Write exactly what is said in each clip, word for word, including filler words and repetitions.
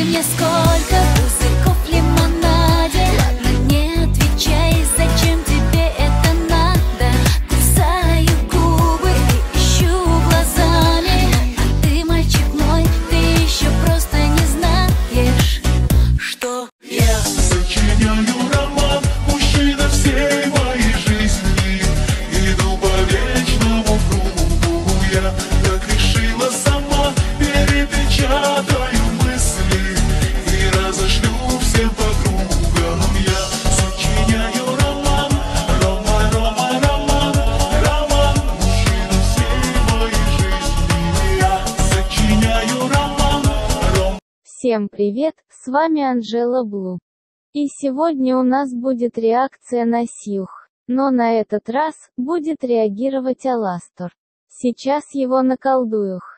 мне, сколько пузырьков в лимонаде. Ладно, не отвечай, зачем тебе это надо. Кусаю губы, ищу глазами. А ты, мальчик мой, ты еще просто не знаешь, что я сочиняю роман, мужчина всей моей жизни. Иду по вечному кругу, я как решила сама. Перепечатаю мысли и разошлю всем по кругам. Я сочиняю роман, роман, роман, роман, роман, мужчина всей моей жизни. Я сочиняю роман, роман. Всем привет, с вами Анжела Блу. И сегодня у нас будет реакция на Сьюх, но на этот раз будет реагировать Аластор. Сейчас его наколдуюх.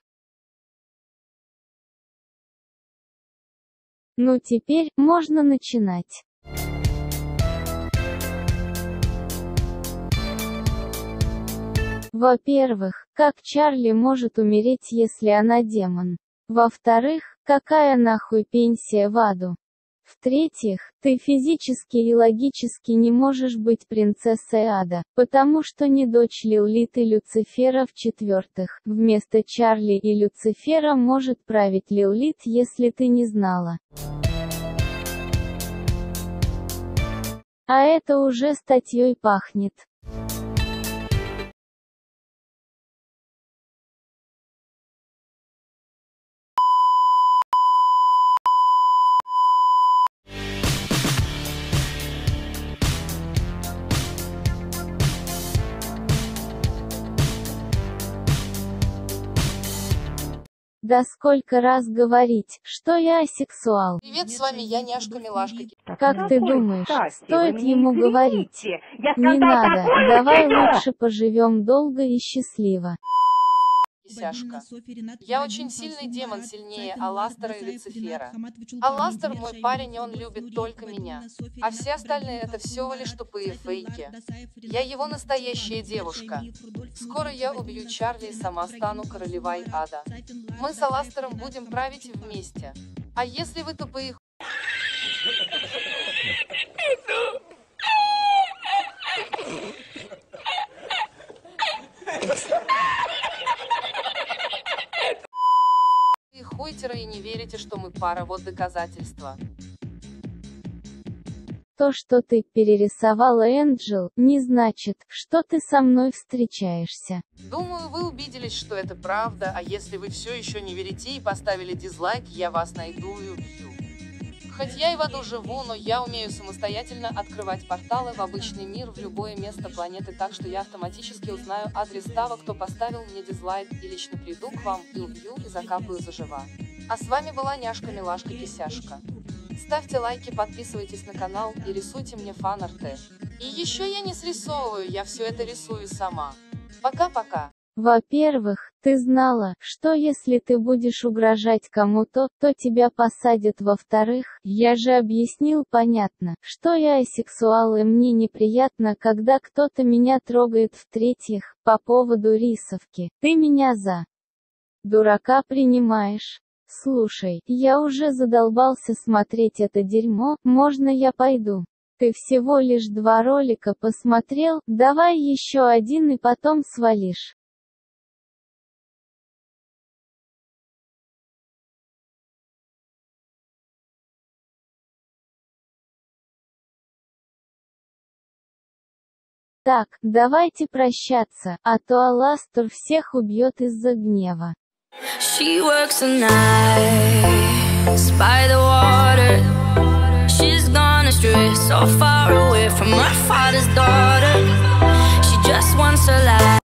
Ну теперь можно начинать. Во-первых, как Чарли может умереть, если она демон? Во-вторых, какая нахуй пенсия в аду? В-третьих, ты физически и логически не можешь быть принцессой ада, потому что не дочь Лилит и Люцифера. В-четвертых, вместо Чарли и Люцифера может править Лилит, если ты не знала. А это уже статьей пахнет. Да сколько раз говорить, что я асексуал? Привет, с вами я, Няшка-милашка. Как ты думаешь, стоит ему говорить? Не надо, давай лучше поживем долго и счастливо. Кисяшка. Я очень сильный демон, сильнее Аластора и Люцифера. Аластор мой парень, и он любит только меня. А все остальные это всего лишь тупые фейки. Я его настоящая девушка. Скоро я убью Чарли и сама стану королевой ада. Мы с Аластором будем править вместе. А если вы тупые хуйтеры и не верите, что мы пара, вот доказательства. То, что ты перерисовала Энджел, не значит, что ты со мной встречаешься. Думаю, вы убедились, что это правда, а если вы все еще не верите и поставили дизлайк, я вас найду и убью. Хоть я и в аду живу, но я умею самостоятельно открывать порталы в обычный мир, в любое место планеты, так что я автоматически узнаю адрес того, кто поставил мне дизлайк, и лично приду к вам, и убью, и закапаю заживо. А с вами была Няшка-милашка-кисяшка. Ставьте лайки, подписывайтесь на канал и рисуйте мне фан-арты. И еще я не срисовываю, я все это рисую сама. Пока-пока. Во-первых, ты знала, что если ты будешь угрожать кому-то, то тебя посадят. Во-вторых, я же объяснил понятно, что я асексуал и мне неприятно, когда кто-то меня трогает. В-третьих, по поводу рисовки, ты меня за дурака принимаешь. Слушай, я уже задолбался смотреть это дерьмо, можно я пойду? Ты всего лишь два ролика посмотрел, давай еще один и потом свалишь. Так, давайте прощаться, а то Аластор всех убьет из-за гнева. She works the nights by the water. She's gone astray, so far away from her father's daughter. She just wants her life.